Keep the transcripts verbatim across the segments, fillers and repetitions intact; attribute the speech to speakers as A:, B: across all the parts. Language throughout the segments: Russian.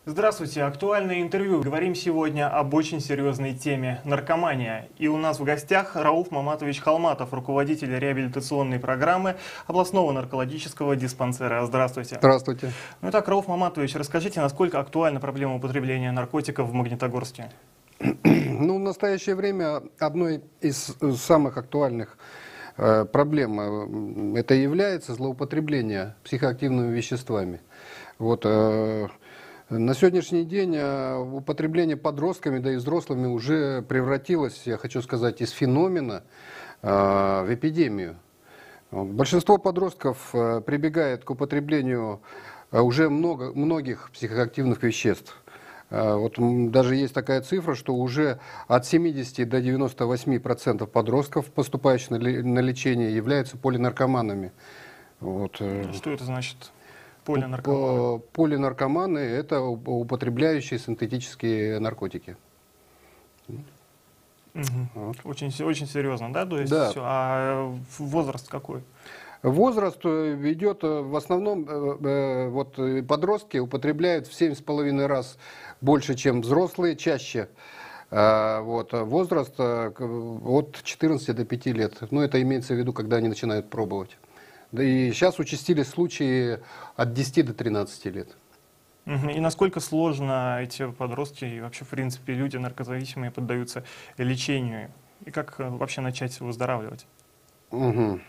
A: Здравствуйте, актуальное интервью. Говорим сегодня об очень серьезной теме – наркомания. И у нас в гостях Рауф Маматович Холматов, руководитель реабилитационной программы областного наркологического диспансера. Здравствуйте.
B: Здравствуйте.
A: Ну итак, Рауф Маматович, расскажите, насколько актуальна проблема употребления наркотиков в Магнитогорске?
B: Ну, в настоящее время одной из самых актуальных э, проблем э, это является злоупотребление психоактивными веществами. Вот, э, на сегодняшний день э, употребление подростками, да и взрослыми уже превратилось, я хочу сказать, из феномена э, в эпидемию. Большинство подростков э, прибегает к употреблению э, уже много, многих психоактивных веществ. Вот даже есть такая цифра, что уже от семидесяти до девяноста восьми процентов подростков, поступающих на лечение, являются полинаркоманами. Вот.
A: Что это значит? Полинаркоманы?
B: Полинаркоманы – это употребляющие синтетические наркотики.
A: Угу.
B: Вот.
A: Очень, очень серьезно, да? То есть,
B: да.
A: А возраст какой?
B: Возраст идет в основном, вот подростки употребляют в семь с половиной раз больше, чем взрослые, чаще. Вот, возраст от четырнадцати до пяти лет. Но это имеется в виду, когда они начинают пробовать. Да и сейчас участились случаи от десяти до тринадцати лет.
A: И насколько сложно эти подростки и вообще, в принципе, люди наркозависимые поддаются лечению? И как вообще начать выздоравливать?
B: Угу.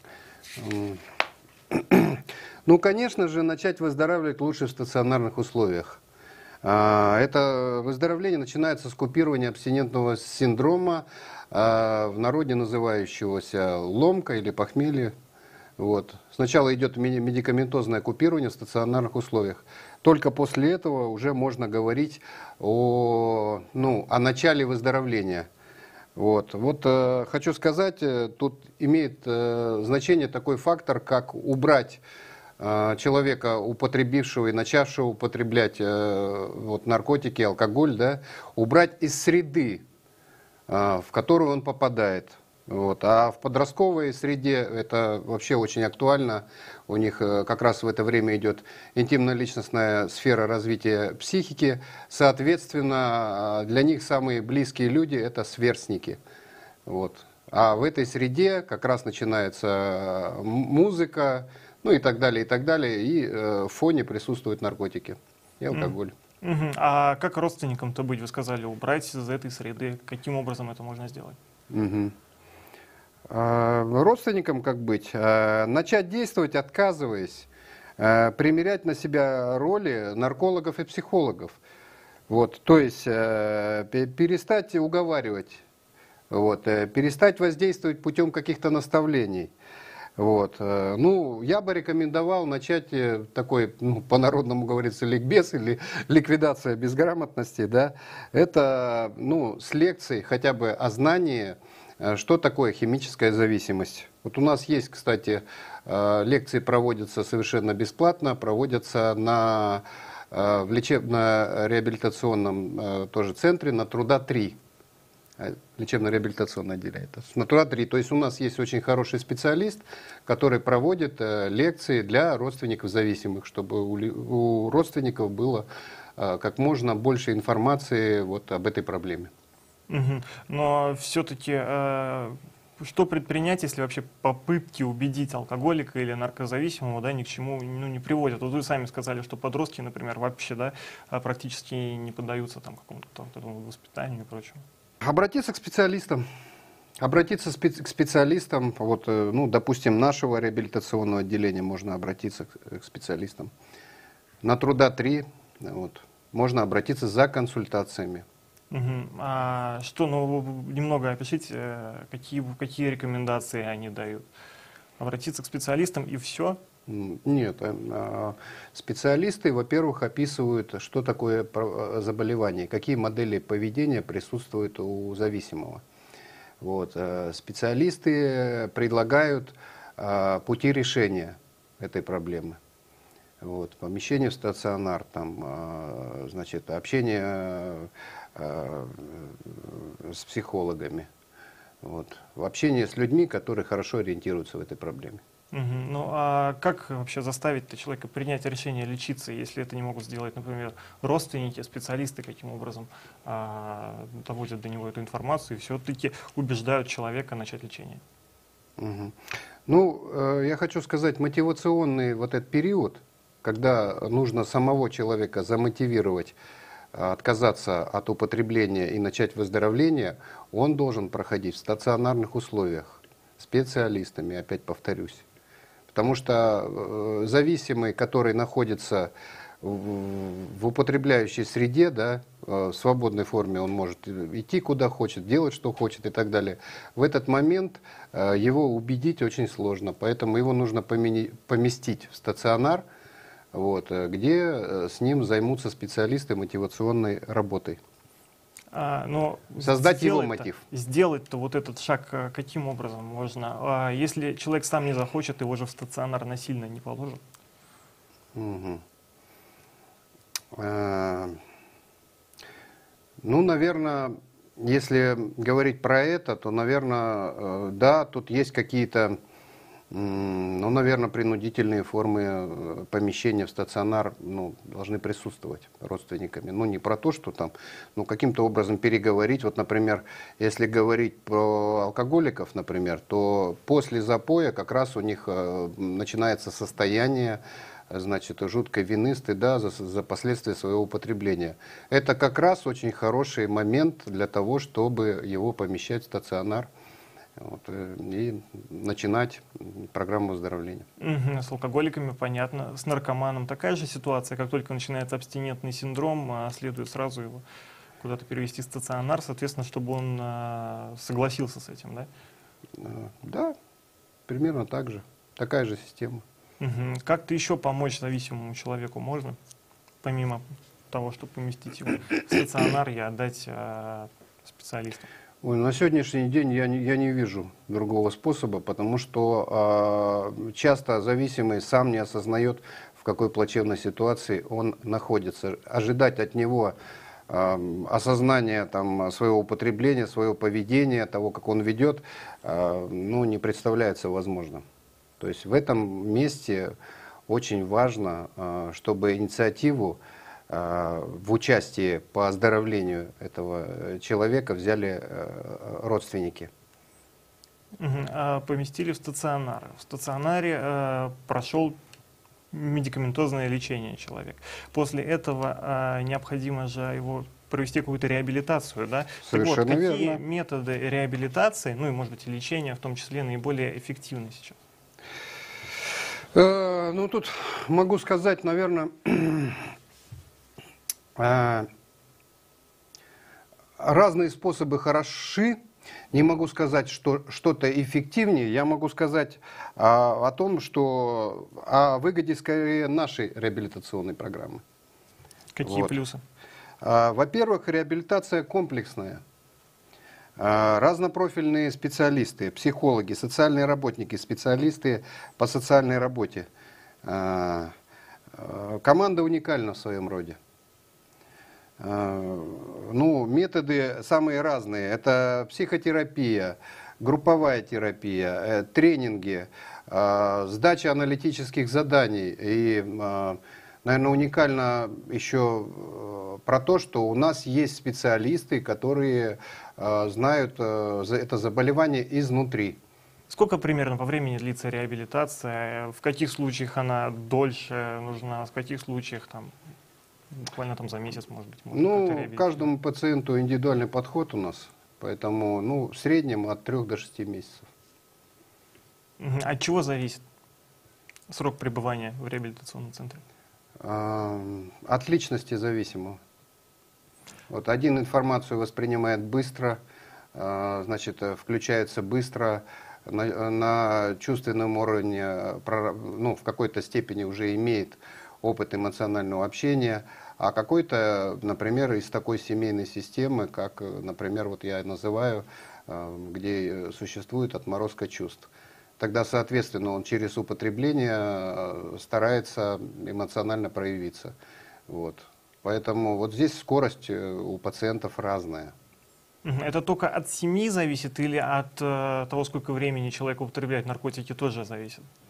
B: Ну, конечно же, начать выздоравливать лучше в стационарных условиях. Это выздоровление начинается с купирования абстинентного синдрома, в народе называющегося ломка или похмелье. Вот. Сначала идет медикаментозное купирование в стационарных условиях. Только после этого уже можно говорить о, ну, о начале выздоровления. Вот, вот э, хочу сказать, тут имеет э, значение такой фактор, как убрать э, человека, употребившего и начавшего употреблять э, вот, наркотики, алкоголь, да, убрать из среды, э, в которую он попадает. Вот. А в подростковой среде это вообще очень актуально. У них э, как раз в это время идет интимно-личностная сфера развития психики. Соответственно, для них самые близкие люди – это сверстники. Вот. А в этой среде как раз начинается музыка, ну и так далее, и так далее. И э, в фоне присутствуют наркотики и алкоголь.
A: Mm-hmm. А как родственникам-то быть? Вы сказали, убрать из этой среды. Каким образом это можно сделать?
B: Mm-hmm. Родственникам как быть? Начать действовать, отказываясь, примерять на себя роли наркологов и психологов. Вот, то есть перестать уговаривать, вот, перестать воздействовать путем каких-то наставлений. Вот. Ну, я бы рекомендовал начать такой, ну, по-народному говорится, ликбез или ликвидация безграмотности. Да? Это, ну, с лекций хотя бы о знании, что такое химическая зависимость. Вот у нас есть, кстати, лекции проводятся совершенно бесплатно, проводятся на, в лечебно-реабилитационном тоже центре на Труда три. Лечебно-реабилитационное отделение. На Труда три. То есть у нас есть очень хороший специалист, который проводит лекции для родственников зависимых, чтобы у родственников было как можно больше информации вот об этой проблеме.
A: Угу. Но все-таки э, что предпринять, если вообще попытки убедить алкоголика или наркозависимого, да, ни к чему, ну, не приводят? Вот вы сами сказали, что подростки, например, вообще, да, практически не поддаются там какому-то воспитанию и прочему.
B: Обратиться к специалистам. Обратиться к специалистам, вот, ну, допустим, нашего реабилитационного отделения можно обратиться к специалистам. На Труда три вот, можно обратиться за консультациями.
A: Угу. А что, ну, немного опишите, какие, какие рекомендации они дают? Обратиться к специалистам и все?
B: Нет. Специалисты, во-первых, описывают, что такое заболевание, какие модели поведения присутствуют у зависимого. Вот. Специалисты предлагают пути решения этой проблемы. Вот. Помещение в стационар, там, значит, общение с психологами, вот, в общении с людьми, которые хорошо ориентируются в этой проблеме.
A: Мгм. Ну а как вообще заставить человека принять решение лечиться, если это не могут сделать, например, родственники, специалисты, каким образом а, доводят до него эту информацию и все-таки убеждают человека начать лечение?
B: Мгм. Ну, э, я хочу сказать, мотивационный вот этот период, когда нужно самого человека замотивировать э, отказаться от употребления и начать выздоровление, он должен проходить в стационарных условиях, специалистами, опять повторюсь. Потому что э, зависимый, который находится в, в употребляющей среде, да, э, в свободной форме, он может идти куда хочет, делать что хочет и так далее. В этот момент э, его убедить очень сложно, поэтому его нужно помени- поместить в стационар, вот, э, где э, с ним займутся специалисты мотивационной работой.
A: А, но
B: Создать его
A: сделать-то,
B: мотив.
A: сделать-то вот этот шаг а, каким образом можно? А, если человек сам не захочет, его же в стационар насильно не положат.
B: Мгм. Э, Ну, наверное, если говорить про это, то, наверное, да, тут есть какие-то, м, ну, наверное, принудительные формы э, помещения в стационар, ну, должны присутствовать родственниками. Ну, не про то, что там, ну, каким-то образом переговорить. Вот, например, если говорить про алкоголиков, например, то после запоя как раз у них э, начинается состояние, значит, жуткой вины, стыда за, за последствия своего употребления. Это как раз очень хороший момент для того, чтобы его помещать в стационар, вот, э, и начинать программу выздоровления.
A: Мгм. С алкоголиками понятно. С наркоманом такая же ситуация. Как только начинается абстинентный синдром, а, следует сразу его куда-то перевести в стационар, соответственно, чтобы он а, согласился с этим, да?
B: Э, Да, примерно так же. Такая же система.
A: Мгм. Как-то еще помочь зависимому человеку можно, помимо того, чтобы поместить его в стационар и отдать а, специалисту?
B: Ой, на сегодняшний день я не, я не вижу другого способа, потому что э, часто зависимый сам не осознает, в какой плачевной ситуации он находится. Ожидать от него э, осознания там, своего употребления, своего поведения, того, как он ведет, э, ну, не представляется возможным. То есть в этом месте очень важно, э, чтобы инициативу э, в участии по оздоровлению этого э, человека взяли э, родственники.
A: Мгм. А поместили в стационар. В стационаре э, прошел медикаментозное лечение человек. После этого а, необходимо же его провести какую-то реабилитацию, да? Так вот,
B: Совершенно
A: какие
B: верно.
A: методы реабилитации, ну и, может быть, и лечения в том числе, наиболее эффективны сейчас?
B: Э, ну, тут могу сказать, наверное, э, разные способы хороши. Не могу сказать, что что-то эффективнее. Я могу сказать а, о том, что о выгоде скорее нашей реабилитационной программы.
A: Какие
B: Вот.
A: плюсы?
B: А, Во-первых, реабилитация комплексная. А, Разнопрофильные специалисты, психологи, социальные работники, специалисты по социальной работе. А, а, Команда уникальна в своем роде. А, Ну, методы самые разные. Это психотерапия, групповая терапия, э, тренинги, а, сдача аналитических заданий. И, наверное, уникально еще э, про то, что у нас есть специалисты, которые э, знают э, за- это заболевание изнутри.
A: Сколько примерно по времени длится реабилитация? В каких случаях она дольше нужна? В каких случаях там буквально там за месяц, может быть, можно как-то
B: Ну,
A: реабилитировать?
B: каждому пациенту индивидуальный подход у нас, поэтому, ну, в среднем от трех до шести месяцев.
A: Мгм. От чего зависит срок пребывания в реабилитационном центре?
B: А, От личности зависимо. Вот один информацию воспринимает быстро, а, значит, э, включается быстро, на, на чувственном уровне, э, прора- ну, в какой-то степени уже имеет опыт эмоционального общения, а какой-то, например, из такой семейной системы, как, э, например, вот я называю, э, где э, существует отморозка чувств. Тогда, соответственно, он через употребление э, старается эмоционально проявиться. Вот. Поэтому вот здесь скорость э, у пациентов разная.
A: Мгм. Это только от семьи зависит или от э, того, сколько времени человек употребляет наркотики, тоже зависит?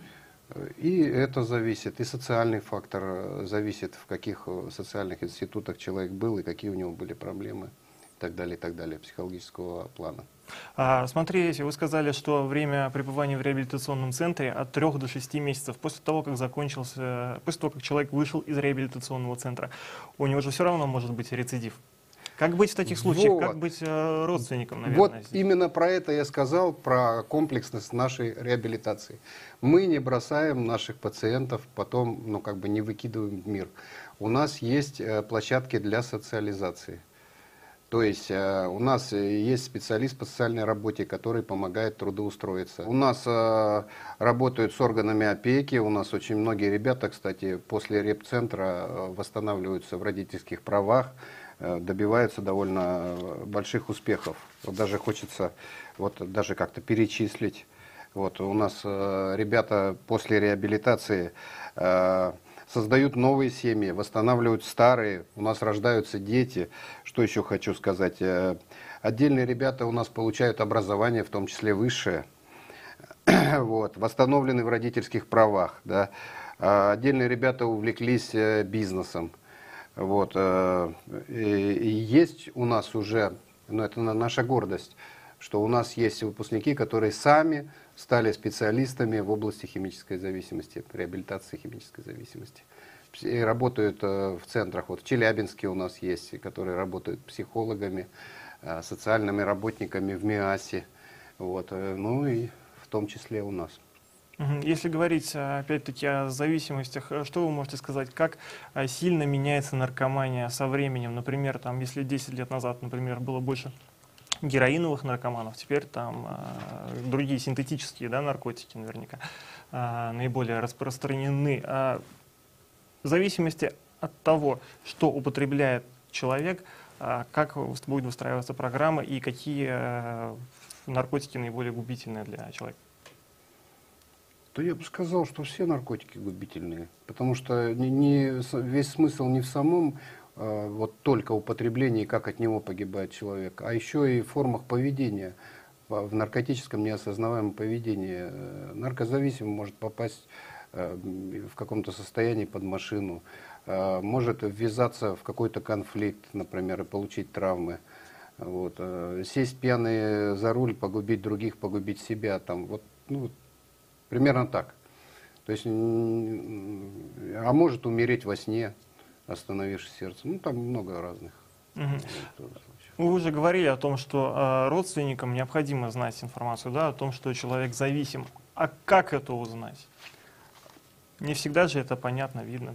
B: И это зависит, и социальный фактор э, зависит, в каких э, социальных институтах человек был и какие у него были проблемы и так далее, и так далее, психологического плана.
A: А, смотрите, вы сказали, что время пребывания в реабилитационном центре от трёх до шести месяцев. После того, как закончился, после того, как человек вышел из реабилитационного центра, у него же все равно может быть рецидив. Как быть в таких случаях?
B: Вот.
A: Как быть э, родственником, наверное?
B: Вот
A: здесь?
B: именно про это я сказал, про комплексность нашей реабилитации. Мы не бросаем наших пациентов, потом, ну, как бы не выкидываем в мир. У нас есть э, площадки для социализации. То есть э, у нас есть специалист по социальной работе, который помогает трудоустроиться. У нас э, работают с органами опеки, у нас очень многие ребята, кстати, после репцентра э, восстанавливаются в родительских правах, э, добиваются довольно больших успехов. Вот даже хочется вот, даже как-то перечислить. Вот, у нас э, ребята после реабилитации э, создают новые семьи, восстанавливают старые, у нас рождаются дети. Что еще хочу сказать? Отдельные ребята у нас получают образование, в том числе высшее, вот, восстановлены в родительских правах. Да. Отдельные ребята увлеклись бизнесом. Вот. И есть у нас уже, ну, это наша гордость, что у нас есть выпускники, которые сами стали специалистами в области химической зависимости, реабилитации химической зависимости. И работают в центрах, вот в Челябинске у нас есть, которые работают психологами, социальными работниками в МИАСе, вот, ну и в том числе у нас.
A: Если говорить, опять-таки, о зависимостях, что вы можете сказать, как сильно меняется наркомания со временем? Например, там, если десять лет назад, например, было больше героиновых наркоманов, теперь там э, другие синтетические, да, наркотики наверняка э, наиболее распространены. А в зависимости от того, что употребляет человек, э, как будет выстраиваться программа и какие э, наркотики наиболее губительные для человека?
B: То я бы сказал, что все наркотики губительные, потому что не, не, весь смысл не в самом вот только употребление, как от него погибает человек, а еще и в формах поведения, в наркотическом неосознаваемом поведении. Наркозависимый может попасть в каком-то состоянии под машину, может ввязаться в какой-то конфликт, например, и получить травмы. Вот. Сесть пьяный за руль, погубить других, погубить себя. Там, вот, ну, примерно так. То есть, а может умереть во сне, остановившись сердце. Ну, там много разных.
A: Угу. Вы уже говорили о том, что э, родственникам необходимо знать информацию, да, о том, что человек зависим. А как это узнать? Не всегда же это понятно, видно.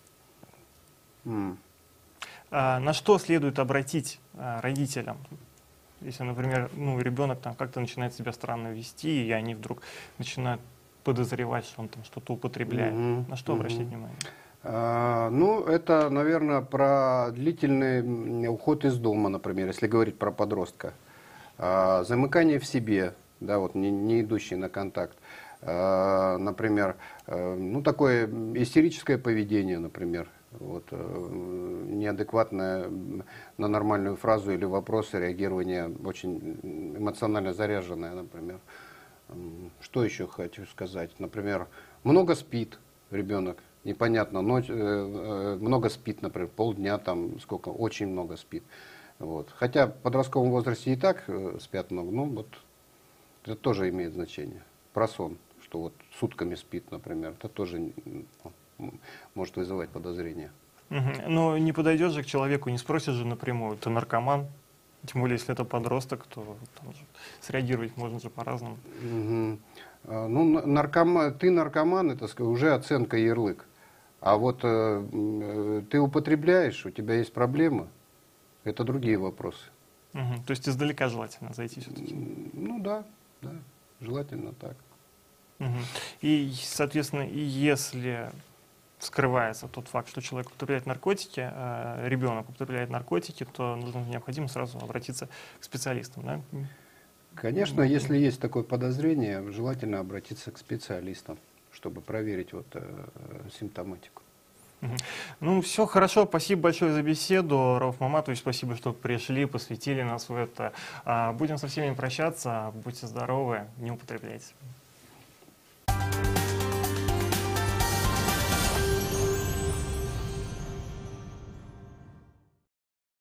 B: Mm.
A: А, на что следует обратить а, родителям? Если, например, ну, ребенок там как-то начинает себя странно вести, и они вдруг начинают подозревать, что он там что-то употребляет. Mm-hmm. На что обращать mm-hmm. внимание?
B: А, ну, это, наверное, про длительный уход из дома, например, если говорить про подростка. А, замыкание в себе, да, вот не, не идущий на контакт. А, например, а, ну, такое истерическое поведение, например. Вот, а, неадекватное на нормальную фразу или вопрос реагирование очень эмоционально заряженное, например. Что еще хочу сказать? Например, много спит ребенок. Непонятно, ночь, э, э, много спит, например, полдня, там, сколько, очень много спит. Вот. Хотя в подростковом возрасте и так э, спят много, но вот это тоже имеет значение. Про сон, что вот сутками спит, например, это тоже ну, может вызывать подозрения.
A: Угу. Но не подойдешь же к человеку, не спросишь же напрямую, ты наркоман? Тем более, если это подросток, то там же среагировать можно же по-разному.
B: Угу. А, ну, наркоман, ты наркоман, это уже оценка ярлык. А вот э, ты употребляешь, у тебя есть проблемы, это другие вопросы.
A: Угу. То есть издалека желательно зайти все-таки?
B: Ну да, да, желательно так.
A: Угу. И, соответственно, и если скрывается тот факт, что человек употребляет наркотики, э, ребенок употребляет наркотики, то нужно необходимо сразу обратиться к специалистам, да?
B: Конечно, mm-hmm. если есть такое подозрение, желательно обратиться к специалистам, чтобы проверить вот, э, симптоматику.
A: Mm-hmm. Ну, все хорошо, спасибо большое за беседу, Рауф Маматович, спасибо, что пришли, посвятили нас в это. Будем со всеми прощаться, будьте здоровы, не употребляйте.